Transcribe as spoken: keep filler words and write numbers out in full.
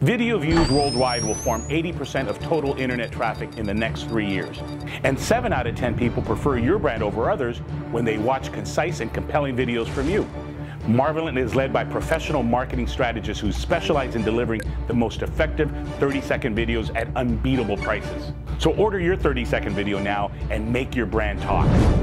Video views worldwide will form eighty percent of total internet traffic in the next three years. And seven out of ten people prefer your brand over others when they watch concise and compelling videos from you. Marvelint is led by professional marketing strategists who specialize in delivering the most effective thirty second videos at unbeatable prices. So order your thirty second video now and make your brand talk.